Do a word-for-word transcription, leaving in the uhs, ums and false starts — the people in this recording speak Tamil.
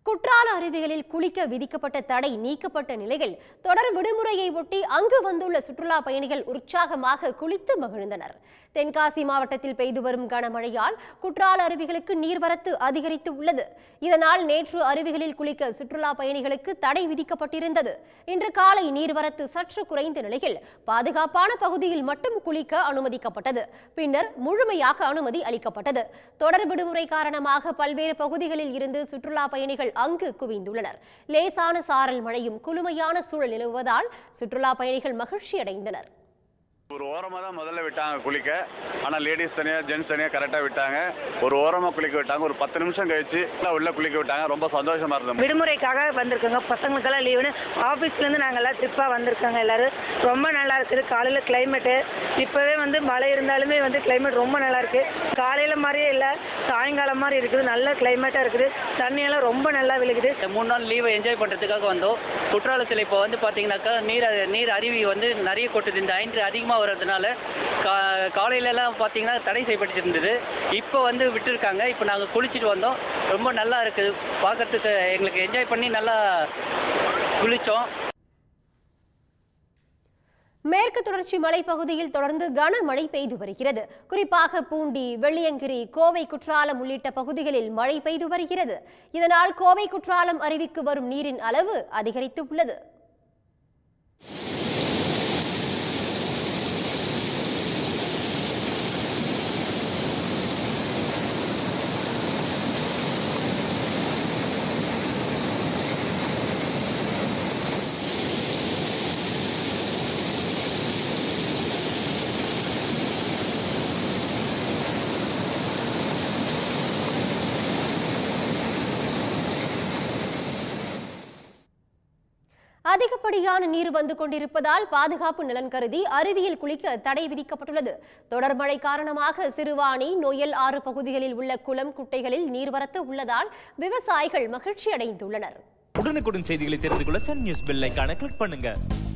குற்றால அருவிகளில் குளிக்க விதிக்கப்பட்ட தடை நீக்கப்பட்ட நிலையில் தொடர் விடுமுறையை ஒட்டி அங்கு வந்துள்ள சுற்றுலா பயணிகள் உற்சாகமாக குளித்து மகிழ்ந்தனர். தென்காசி மாவட்டத்தில் பெய்து வரும் கனமழையால் குற்றால அருவிகளுக்கு நீர்வரத்து அதிகரித்து உள்ளது. இதனால் நேற்று அருவிகளில் குளிக்க சுற்றுலா பயணிகளுக்கு தடை விதிக்கப்பட்டிருந்தது. இன்று காலை நீர்வரத்து சற்று குறைந்த நிலையில் பாதுகாப்பான பகுதியில் மட்டும் குளிக்க அனுமதிக்கப்பட்டது. பின்னர் முழுமையாக அனுமதி அளிக்கப்பட்டது. தொடர் விடுமுறை காரணமாக பல்வேறு பகுதிகளில் இருந்து சுற்றுலா பயணிகள் அங்கு குவிந்துள்ளனர். லேசான சாரல் மழையும் குளுமையான சூழல் நிலவுவதால் சுற்றுலா பயணிகள் மகிழ்ச்சி அடைந்தனர். ஒரு ஓரமாக தான் முதல்ல விட்டாங்க குளிக்க. ஆனால் லேடிஸ் தனியாக ஜென்ட்ஸ் தனியாக கரெக்டாக விட்டாங்க. ஒரு ஓரமாக குளிக்க விட்டாங்க. ஒரு பத்து நிமிஷம் கழிச்சு உள்ள குளிக்க விட்டாங்க. ரொம்ப சந்தோஷமா இருந்தோம். விடுமுறைக்காக வந்திருக்கோங்க. பசங்களுக்கெல்லாம் லீவுன்னு ஆஃபீஸ்லேருந்து நாங்கள் எல்லாம் ட்ரிப்பாக வந்திருக்கோங்க. எல்லாரும் ரொம்ப நல்லா இருக்குது. காலையில் கிளைமேட்டு இப்போவே வந்து மழை இருந்தாலுமே வந்து கிளைமேட் ரொம்ப நல்லா இருக்குது. காலையில் மாதிரியே இல்லை, சாயங்காலம் மாதிரி இருக்குது. நல்ல கிளைமேட்டாக இருக்குது. தண்ணியெல்லாம் ரொம்ப நல்லா விழுகுது. மூணு நாள் லீவை என்ஜாய் பண்ணுறதுக்காக வந்தோம். குற்றாலத்தில் இப்போ வந்து பார்த்தீங்கன்னாக்கா நீர் நீர் அருவி வந்து நிறைய கொட்டுது. இந்த ஐந்து அதிகமாக வர்றதுனால கா காலையிலலாம் பார்த்தீங்கன்னா தடை செய்யப்பட்டு இருந்தது. இப்போ வந்து விட்டுருக்காங்க. இப்போ நாங்கள் குளிச்சுட்டு வந்தோம். ரொம்ப நல்லா இருக்குது பார்க்கறதுக்கு. எங்களுக்கு என்ஜாய் பண்ணி நல்லா குளித்தோம். மேற்கு தொடர்ச்சி மலைப்பகுதியில் தொடர்ந்து கனமழை பெய்து வருகிறது. குறிப்பாக பூண்டி, வெள்ளியங்கிரி, கோவை, குற்றாலம் உள்ளிட்ட பகுதிகளில் மழை பெய்து வருகிறது. இதனால் கோவை குற்றாலம் அருவிக்கு வரும் நீரின் அளவு அதிகரித்து உள்ளது. அதிகப்படியான நீர் வந்து கொண்டிருப்பதால் பாதுகாப்பு நலன் கருதி அருவியில் குளிக்க தடை விதிக்கப்பட்டுள்ளது. தொடர் மழை காரணமாக சிறுவாணி, நொயல் ஆறு பகுதிகளில் உள்ள குளம், குட்டைகளில் நீர்வரத்து உள்ளதால் விவசாயிகள் மகிழ்ச்சி அடைந்துள்ளனர். உடனுக்குடன் செய்திகளை தெரிந்து கொள்ள சன் நியூஸ் பெல் ஐகானை கிளிக் பண்ணுங்க.